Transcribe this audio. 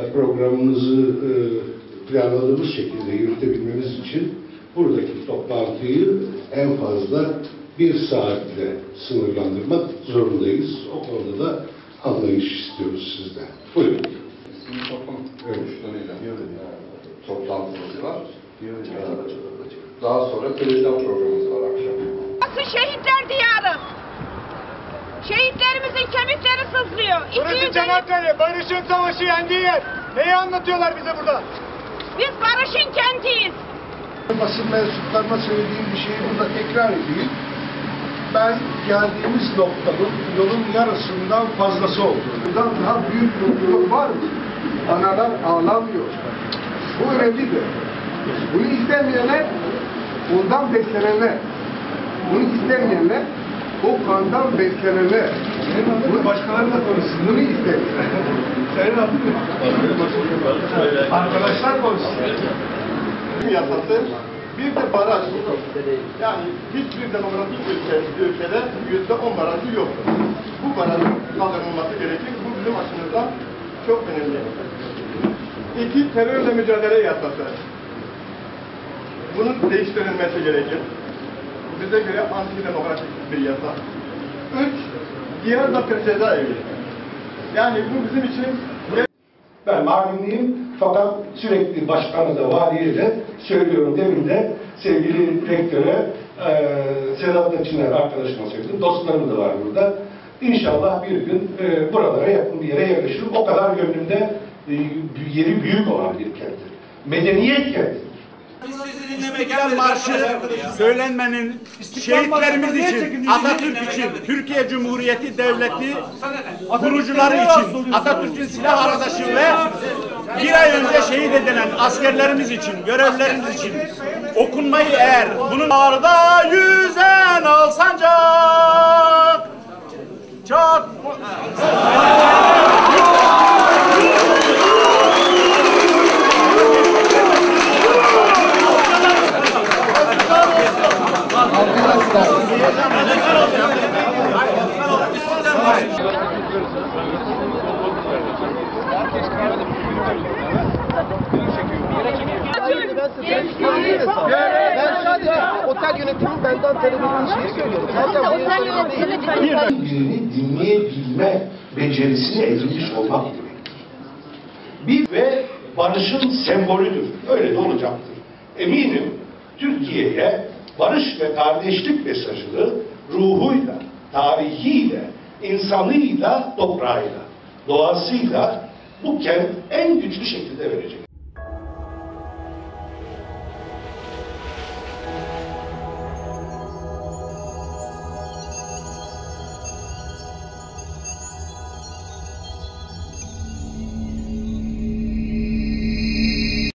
programımızı planladığımız şekilde yürütebilmemiz için buradaki toplantıyı en fazla 1 saatle sınırlandırmak zorundayız. O konuda da anlayış istiyoruz sizden. Buyurun. Sivil toplum örgütleriyle toplantımız var. Daha sonra televizyon programımız var akşam. Burası şehitler diyarı. Şehitlerimizin kemikleri sızlıyor. Burası Çanakkale, barışın savaşı yendiği yer. Neyi anlatıyorlar bize burada? Biz barışın kentiyiz. Basın mensuplarına söylediğim bir şeyi burada tekrar edeyim. Ben geldiğimiz noktanın yolun yarısından fazlası oldu. Bundan daha büyük mutluluk var mı? Analar ağlamıyor. Bu önemlidir. Bunu istemeyenler, ondan beslenenler. Bunu istemeyenler, o kandan beslenenler. Bunu başkaları da konuşsun. Bunu istemiyor. Sayın arkadaşlar konuşsun. Yasası bir de baraj. Yani hiçbir demokratik ülkede %10 barajı yoktur. Bu barajın kaldırılması gerekir. Bu bizim açımızdan çok önemli. 2. Terörle mücadele yasası. Bunun değiştirilmesi gerekir. Bize göre antidemokratik bir yasa. 3. Diyarbakır cezaevi. Yani bu bizim için Ben malimliyim fakat sürekli başkanı da valiye de söylüyorum, demin de sevgili rektöre Sedat Çiner arkadaşıma söyledim. Dostlarım da var burada. İnşallah bir gün buralara yakın bir yere yerleşirim. O kadar gönlümde yeri büyük olan bir kenttir. Medeniyet kentidir. İstiklal Marşı söylenmenin şehitlerimiz için, Atatürk için, Türkiye Cumhuriyeti Devleti kurucuları için, Atatürk'ün silah arkadaşı ve bir ay önce şehit edilen askerlerimiz için, görevlerimiz için okunmayı eğer bunun arda yüzen alsancak çok Ben sadece otel yönetimin benden talep ettiği şeyi söylüyorum. Birini dinleyebilme becerisini edinmiş olmak demektir. Bir ve barışın sembolüdür. Öyle de olacaktır. Eminim Türkiye'ye barış ve kardeşlik mesajını ruhuyla, tarihiyle, insanıyla, toprağıyla, doğasıyla bu kent en güçlü şekilde verecek.